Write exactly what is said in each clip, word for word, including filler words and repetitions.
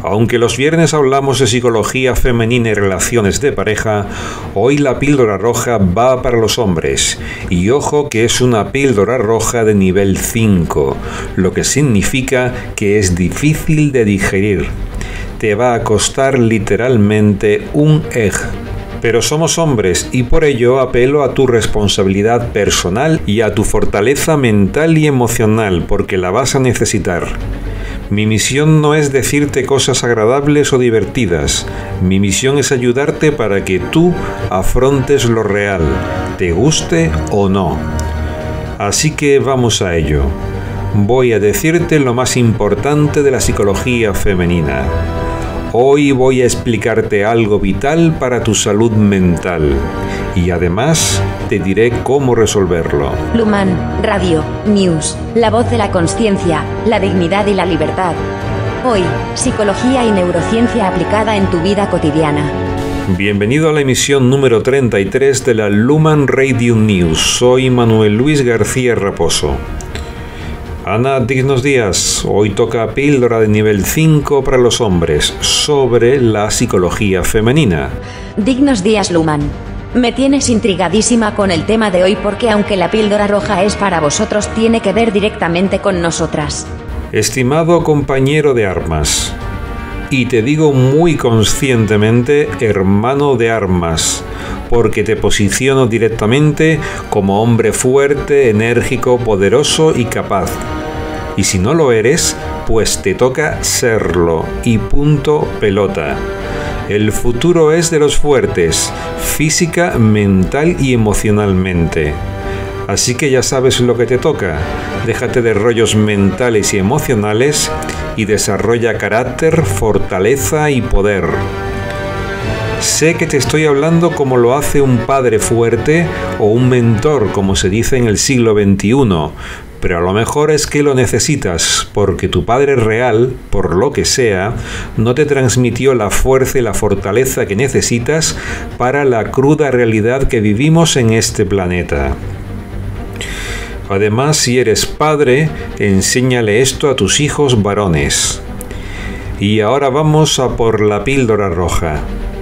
Aunque los viernes hablamos de psicología femenina y relaciones de pareja, hoy la píldora roja va para los hombres. Y ojo que es una píldora roja de nivel cinco, lo que significa que es difícil de digerir. Te va a costar literalmente un egg. Pero somos hombres y por ello apelo a tu responsabilidad personal y a tu fortaleza mental y emocional, porque la vas a necesitar. Mi misión no es decirte cosas agradables o divertidas. Mi misión es ayudarte para que tú afrontes lo real, te guste o no. Así que vamos a ello. Voy a decirte lo más importante de la psicología femenina. Hoy voy a explicarte algo vital para tu salud mental y además te diré cómo resolverlo. Luman, Radio, News, la voz de la conciencia, la dignidad y la libertad. Hoy, psicología y neurociencia aplicada en tu vida cotidiana. Bienvenido a la emisión número treinta y tres de la Luman Radio News. Soy Manuel Luis García Raposo. Ana, dignos días. Hoy toca píldora de nivel cinco para los hombres sobre la psicología femenina. Dignos días, Luman. Me tienes intrigadísima con el tema de hoy porque aunque la píldora roja es para vosotros, tiene que ver directamente con nosotras. Estimado compañero de armas, y te digo muy conscientemente hermano de armas, porque te posiciono directamente como hombre fuerte, enérgico, poderoso y capaz. Y si no lo eres, pues te toca serlo y punto pelota. El futuro es de los fuertes, física, mental y emocionalmente. Así que ya sabes lo que te toca. Déjate de rollos mentales y emocionales y desarrolla carácter, fortaleza y poder. Sé que te estoy hablando como lo hace un padre fuerte o un mentor, como se dice en el siglo veintiuno, pero a lo mejor es que lo necesitas porque tu padre real, por lo que sea, no te transmitió la fuerza y la fortaleza que necesitas para la cruda realidad que vivimos en este planeta. Además, si eres padre, enséñale esto a tus hijos varones. Y ahora vamos a por la píldora roja.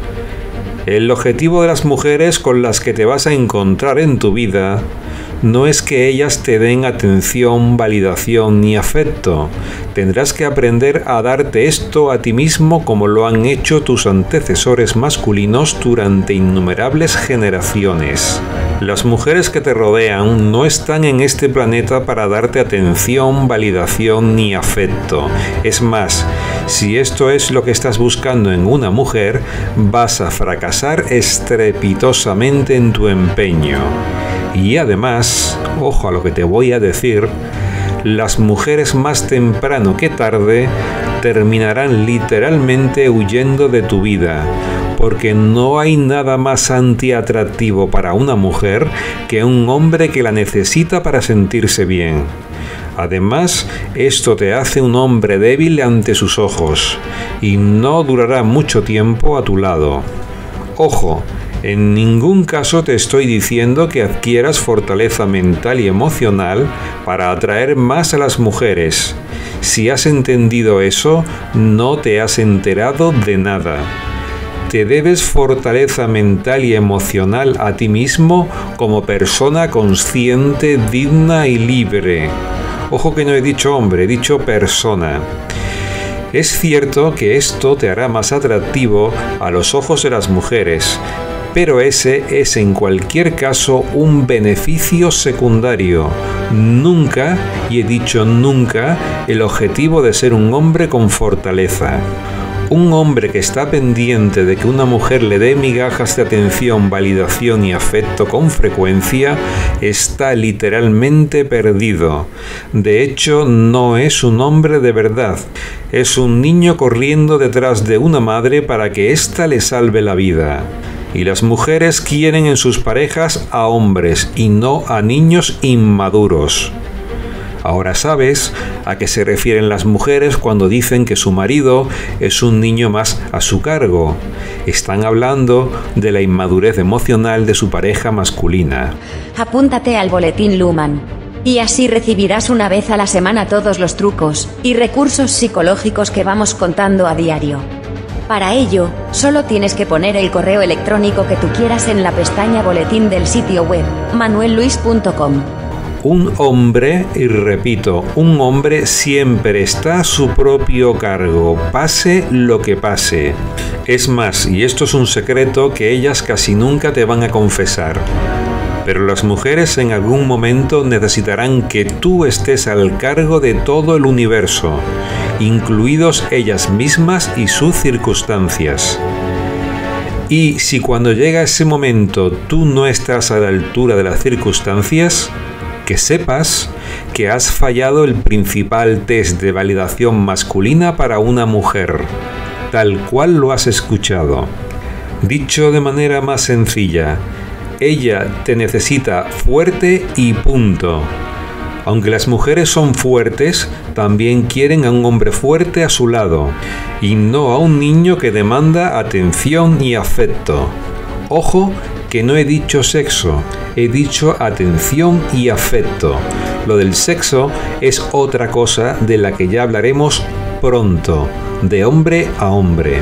El objetivo de las mujeres con las que te vas a encontrar en tu vida no es que ellas te den atención, validación ni afecto. Tendrás que aprender a darte esto a ti mismo como lo han hecho tus antecesores masculinos durante innumerables generaciones. Las mujeres que te rodean no están en este planeta para darte atención, validación ni afecto. Es más, si esto es lo que estás buscando en una mujer, vas a fracasar estrepitosamente en tu empeño. Y además, ojo a lo que te voy a decir, las mujeres más temprano que tarde terminarán literalmente huyendo de tu vida, porque no hay nada más antiatractivo para una mujer que un hombre que la necesita para sentirse bien. Además, esto te hace un hombre débil ante sus ojos, y no durará mucho tiempo a tu lado. Ojo, en ningún caso te estoy diciendo que adquieras fortaleza mental y emocional para atraer más a las mujeres. Si has entendido eso, no te has enterado de nada. Te debes fortaleza mental y emocional a ti mismo como persona consciente, digna y libre. Ojo que no he dicho hombre, he dicho persona. Es cierto que esto te hará más atractivo a los ojos de las mujeres, pero ese es en cualquier caso un beneficio secundario. Nunca, y he dicho nunca, el objetivo de ser un hombre con fortaleza. Un hombre que está pendiente de que una mujer le dé migajas de atención, validación y afecto con frecuencia, está literalmente perdido. De hecho, no es un hombre de verdad. Es un niño corriendo detrás de una madre para que ésta le salve la vida. Y las mujeres quieren en sus parejas a hombres y no a niños inmaduros. Ahora sabes a qué se refieren las mujeres cuando dicen que su marido es un niño más a su cargo. Están hablando de la inmadurez emocional de su pareja masculina. Apúntate al boletín Luman. Y así recibirás una vez a la semana todos los trucos y recursos psicológicos que vamos contando a diario. Para ello, solo tienes que poner el correo electrónico que tú quieras en la pestaña boletín del sitio web, manuel luis punto com. Un hombre, y repito, un hombre siempre está a su propio cargo, pase lo que pase. Es más, y esto es un secreto que ellas casi nunca te van a confesar, pero las mujeres en algún momento necesitarán que tú estés al cargo de todo el universo, incluidos ellas mismas y sus circunstancias. Y si cuando llega ese momento tú no estás a la altura de las circunstancias, que sepas que has fallado el principal test de validación masculina para una mujer, tal cual lo has escuchado. Dicho de manera más sencilla, ella te necesita fuerte y punto. Aunque las mujeres son fuertes, también quieren a un hombre fuerte a su lado, y no a un niño que demanda atención y afecto. Ojo, que no he dicho sexo, he dicho atención y afecto. Lo del sexo es otra cosa de la que ya hablaremos pronto, de hombre a hombre.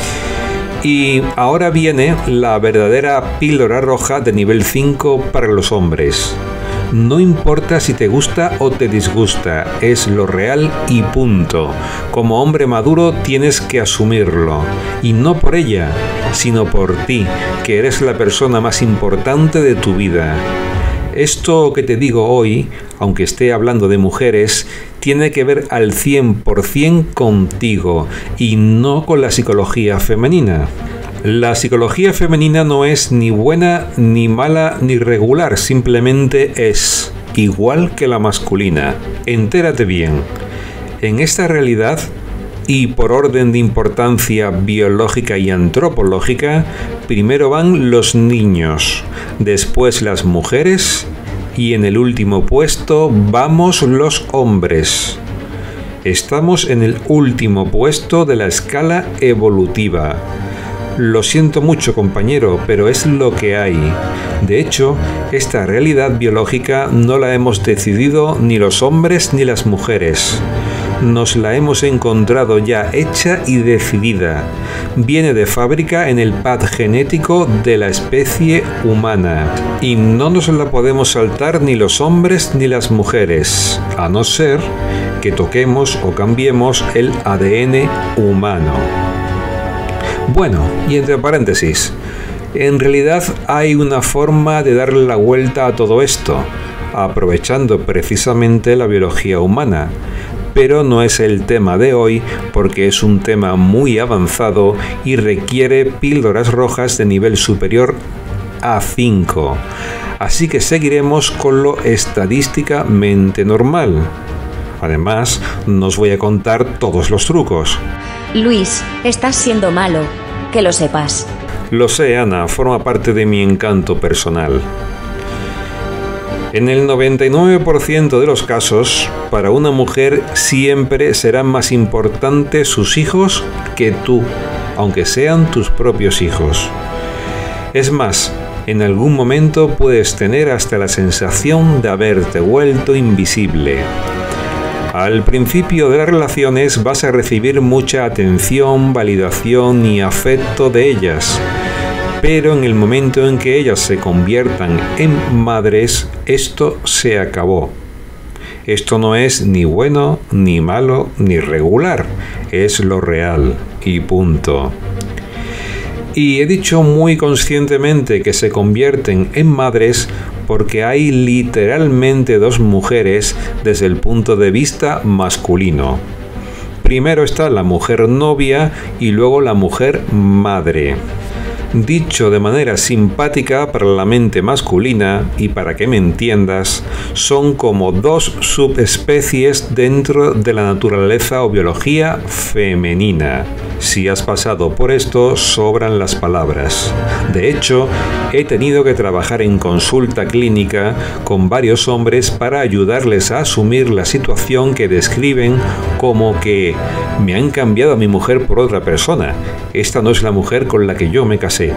Y ahora viene la verdadera píldora roja de nivel cinco para los hombres. No importa si te gusta o te disgusta, es lo real y punto. Como hombre maduro tienes que asumirlo. Y no por ella, sino por ti, que eres la persona más importante de tu vida. Esto que te digo hoy, aunque esté hablando de mujeres, tiene que ver al cien por cien contigo y no con la psicología femenina. La psicología femenina no es ni buena, ni mala, ni regular, simplemente es, igual que la masculina. Entérate bien. En esta realidad, y por orden de importancia biológica y antropológica, primero van los niños, después las mujeres y en el último puesto vamos los hombres. Estamos en el último puesto de la escala evolutiva. Lo siento mucho, compañero, pero es lo que hay. De hecho, esta realidad biológica no la hemos decidido ni los hombres ni las mujeres. Nos la hemos encontrado ya hecha y decidida. Viene de fábrica en el pad genético de la especie humana. Y no nos la podemos saltar ni los hombres ni las mujeres, a no ser que toquemos o cambiemos el A D N humano. Bueno, y entre paréntesis, en realidad hay una forma de darle la vuelta a todo esto, aprovechando precisamente la biología humana, pero no es el tema de hoy porque es un tema muy avanzado y requiere píldoras rojas de nivel superior a cinco, así que seguiremos con lo estadísticamente normal. Además, no os voy a contar todos los trucos. Luis, estás siendo malo, que lo sepas. Lo sé, Ana, forma parte de mi encanto personal. En el noventa y nueve por ciento de los casos, para una mujer siempre serán más importantes sus hijos que tú, aunque sean tus propios hijos. Es más, en algún momento puedes tener hasta la sensación de haberte vuelto invisible. Al principio de las relaciones vas a recibir mucha atención, validación y afecto de ellas, pero en el momento en que ellas se conviertan en madres, esto se acabó. Esto no es ni bueno, ni malo, ni regular, es lo real y punto. Y he dicho muy conscientemente que se convierten en madres porque hay literalmente dos mujeres desde el punto de vista masculino. Primero está la mujer novia y luego la mujer madre. Dicho de manera simpática para la mente masculina, y para que me entiendas, son como dos subespecies dentro de la naturaleza o biología femenina. Si has pasado por esto, sobran las palabras. De hecho, he tenido que trabajar en consulta clínica con varios hombres para ayudarles a asumir la situación que describen como que me han cambiado a mi mujer por otra persona. Esta no es la mujer con la que yo me casé.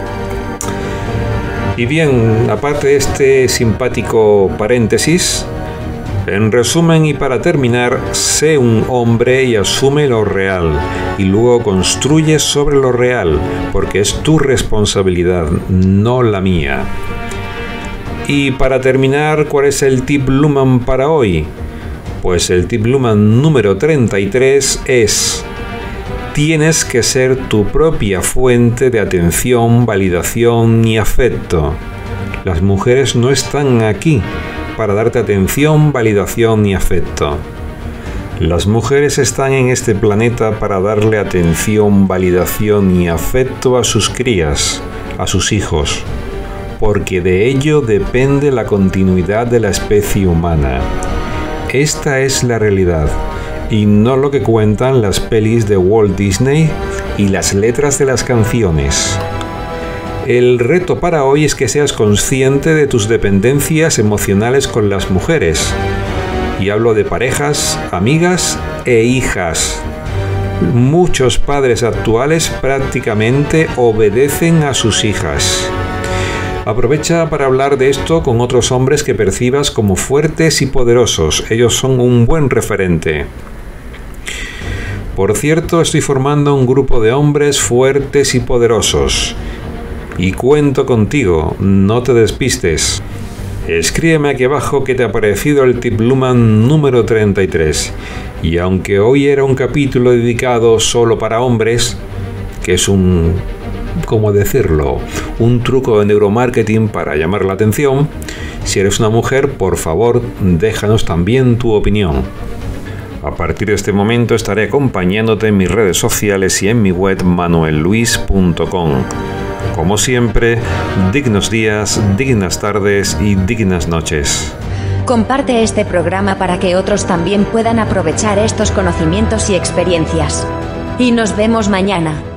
Y bien, aparte de este simpático paréntesis, En resumen y para terminar, sé un hombre y asume lo real, y luego construye sobre lo real, porque es tu responsabilidad, no la mía. Y para terminar, ¿cuál es el tip Luhmann para hoy? Pues el tip Luhmann número treinta y tres es: tienes que ser tu propia fuente de atención, validación y afecto. Las mujeres no están aquí para darte atención, validación y afecto. Las mujeres están en este planeta para darle atención, validación y afecto a sus crías, a sus hijos, porque de ello depende la continuidad de la especie humana. Esta es la realidad, y no lo que cuentan las pelis de Walt Disney y las letras de las canciones. El reto para hoy es que seas consciente de tus dependencias emocionales con las mujeres. Y hablo de parejas, amigas e hijas. Muchos padres actuales prácticamente obedecen a sus hijas. Aprovecha para hablar de esto con otros hombres que percibas como fuertes y poderosos. Ellos son un buen referente. Por cierto, estoy formando un grupo de hombres fuertes y poderosos. Y cuento contigo, no te despistes. Escríbeme aquí abajo qué te ha parecido el tip Luhmann número treinta y tres. Y aunque hoy era un capítulo dedicado solo para hombres, que es un... ¿cómo decirlo? Un truco de neuromarketing para llamar la atención. Si eres una mujer, por favor, déjanos también tu opinión. A partir de este momento estaré acompañándote en mis redes sociales y en mi web manuel luis punto com. Como siempre, dignos días, dignas tardes y dignas noches. Comparte este programa para que otros también puedan aprovechar estos conocimientos y experiencias. Y nos vemos mañana.